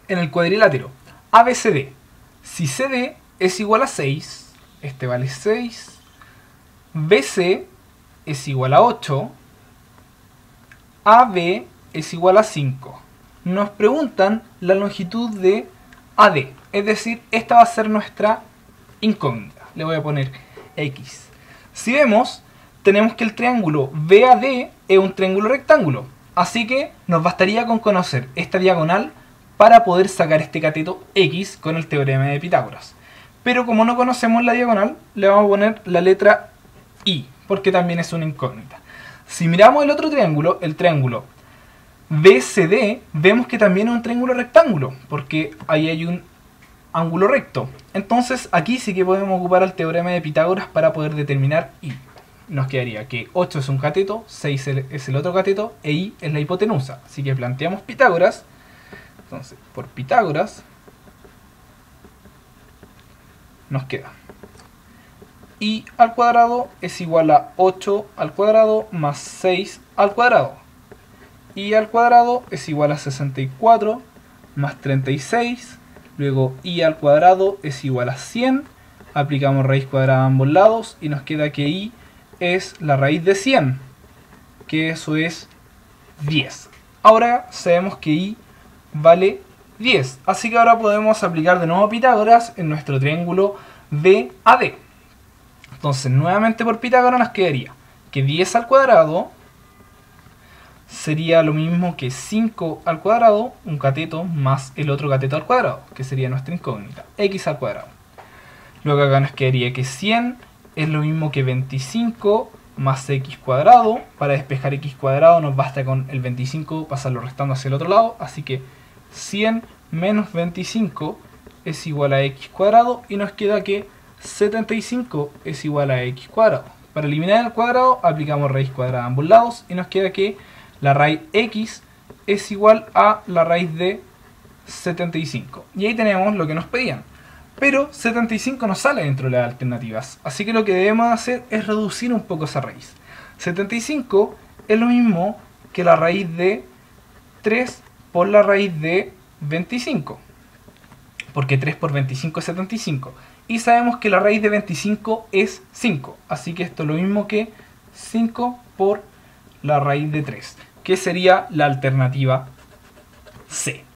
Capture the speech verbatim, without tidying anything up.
en el cuadrilátero A B C D. Si C D es igual a seis, este vale seis, B C es igual a ocho, A B es igual a cinco. Nos preguntan la longitud de A D, es decir, esta va a ser nuestra incógnita. Le voy a poner X. Si vemos, tenemos que el triángulo B A D es un triángulo rectángulo, así que nos bastaría con conocer esta diagonal para poder sacar este cateto X con el teorema de Pitágoras. Pero como no conocemos la diagonal, le vamos a poner la letra I, porque también es una incógnita. Si miramos el otro triángulo, el triángulo B C D, vemos que también es un triángulo rectángulo, porque ahí hay un ángulo recto. Entonces aquí sí que podemos ocupar el teorema de Pitágoras para poder determinar I. Nos quedaría que ocho es un cateto, seis es el otro cateto e I es la hipotenusa. Así que planteamos Pitágoras. Entonces, por Pitágoras nos queda I al cuadrado es igual a ocho al cuadrado más seis al cuadrado. I al cuadrado es igual a sesenta y cuatro más treinta y seis. Luego I al cuadrado es igual a cien. Aplicamos raíz cuadrada a ambos lados y nos queda que I es la raíz de cien, que eso es diez. Ahora sabemos que I vale diez. Así que ahora podemos aplicar de nuevo Pitágoras en nuestro triángulo B A D. Entonces nuevamente por Pitágoras nos quedaría que diez al cuadrado sería lo mismo que cinco al cuadrado, un cateto más el otro cateto al cuadrado, que sería nuestra incógnita, X al cuadrado. Luego acá nos quedaría que cien es lo mismo que veinticinco más X cuadrado. Para despejar X cuadrado nos basta con el veinticinco pasarlo restando hacia el otro lado, así que cien menos veinticinco es igual a X cuadrado y nos queda que setenta y cinco es igual a X cuadrado. Para eliminar el cuadrado aplicamos raíz cuadrada a ambos lados y nos queda que la raíz X es igual a la raíz de setenta y cinco. Y ahí tenemos lo que nos pedían. Pero setenta y cinco no sale dentro de las alternativas. Así que lo que debemos hacer es reducir un poco esa raíz. setenta y cinco es lo mismo que la raíz de tres por la raíz de veinticinco. Porque tres por veinticinco es setenta y cinco. Y sabemos que la raíz de veinticinco es cinco. Así que esto es lo mismo que cinco por la raíz de tres. Que sería la alternativa C.